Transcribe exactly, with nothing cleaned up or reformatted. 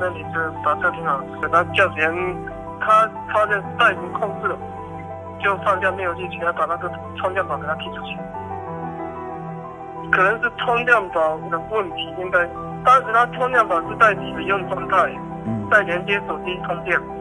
那里是把车停好，等他叫前，他发现带已经控制了，就放下灭火器，起来把那个充电宝给他踢出去。可能是充电宝的问题，应该当时他充电宝是在使用状态，在连接手机充电。